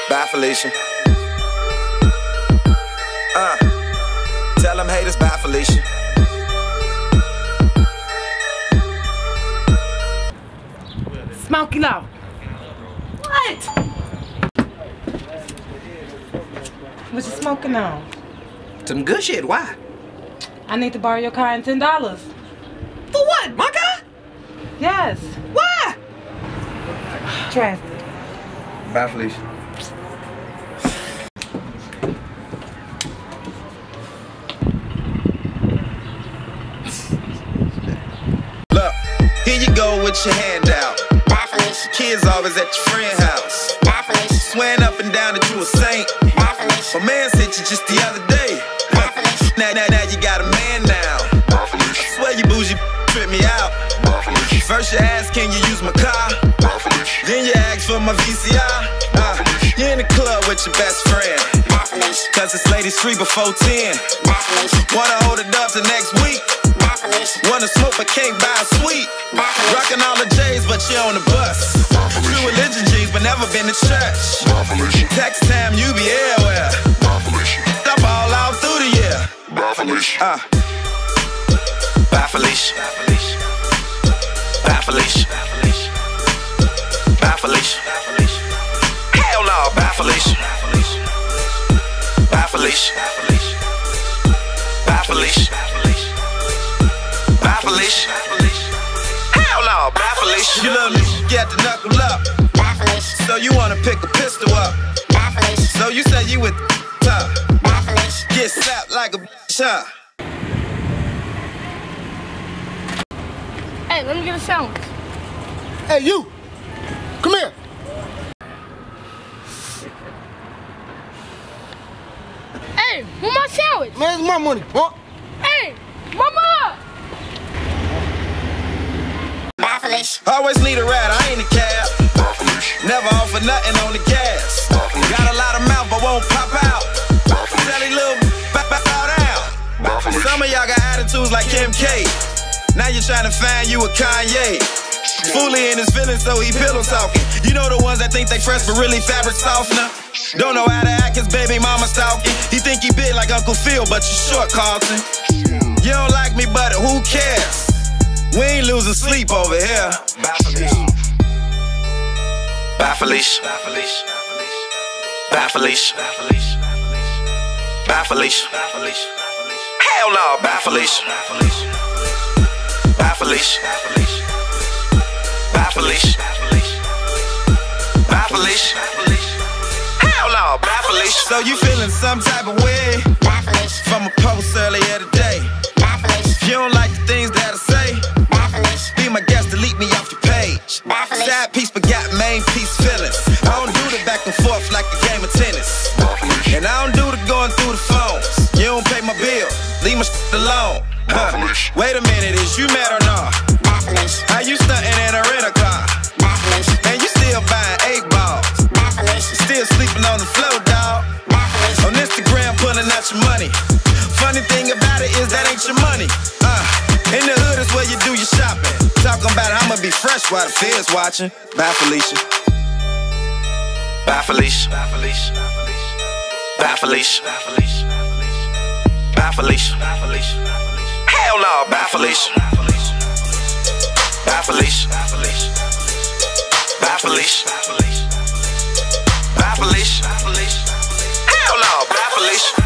Bye, Felicia. Tell them haters bye, Felicia. Smoky low. What? What you smoking on? Some good shit, why? I need to borrow your car and $10. For what, my guy? Yes. Why? Drastik. Bye, Felicia. Look, here you go with your hand out. Bye, Felicia. Kids always at your friend's house. Bye, Felicia. Swearing up and down that you a saint. Bye, Felicia. My man sent you just the other day. Bye, Felicia. Now you got a man now. Bye, Felicia. I swear you bougie trip me out. Bye, Felicia. First you ask, can you use my car? Bye, Felicia. Then you ask for my VCR. You're in the club with your best friend. Bye, Felicia. Cause it's ladies free before 10. Bye, Felicia. Wanna hold it up to next week. Bye, Felicia. Wanna smoke but can't buy a sweet. Bye, Felicia. Rockin' all the J's but you on the bus. True religion G's but never been to church. Bye, Felicia. Tax time you be everywhere. Bye, Felicia. Stop all out through the year. Bye, Felicia. Bye, Felicia. Bye, Felicia. Bye, Felicia. Hell no, bye, Felicia. Bye, Felicia. Bye, Felicia. Bye, Felicia. Hell no, bye, Felicia. You little nigga get to knuckle up. Bye, Felicia. So you wanna pick a pistol up. Bye, Felicia. So you say you with top. Bye, Felicia. Get slapped like a bitch, huh? Hey, let me get a sandwich. Hey, you! Come here! Hey, where's my sandwich? Man, it's my money, huh? Hey, mama! Bye, Felicia. Always need a ride, I ain't a cab. Bye, Felicia. Never offer nothing on the gas. Got a lot of mouth but won't pop out. Tell these little bow down. Bye, Felicia. Some of y'all got attitudes like Kim K. Now you're trying to find you a Kanye. Fully in his feelings, so he pillow talking. You know the ones that think they fresh but really fabric softener. Don't know how to act, his baby mama stalking. He think he big like Uncle Phil, but you short, Carlton. You don't like me, but who cares? We ain't losing sleep over here. Bye, Felicia. Bye, Felicia. Bye, Felicia. Bye, Felicia. Hell no, bye, Felicia. Bye, Felicia. Bye, Felicia. Bye, Felicia. Hell no, bye, Felicia. So you feeling some type of way? Bye, Felicia. From a post earlier today. Bye, Felicia. If you don't like the things that I say, Bye, Felicia. be my guest, delete me off your page. Bye, Felicia. Side piece but got main piece feelings. I don't do the back and forth like a game of tennis. Bye, Felicia. And I don't do the going through the phones. You don't pay my bill, leave my shit alone. Bye, Felicia. Wait a minute, is you mad or not? Bye, Felicia. How you stunting in a rental car? Bye, Felicia. And you still buying 8 balls. Bye, Felicia. Still sleeping on the floor, dog. Bye, Felicia. On Instagram, pulling out your money. Funny thing about it is that ain't your money. In the hood is where you do your shopping. Talking about I'ma be fresh while the feds watching. Bye, Felicia. Bye, Felicia. Bye, Felicia. Bye, Felicia. Bye, Felicia. Hell no, bye, Felicia. Bye, Felicia. Bye, Felicia. Bye, Felicia. Hell no, bye, Felicia.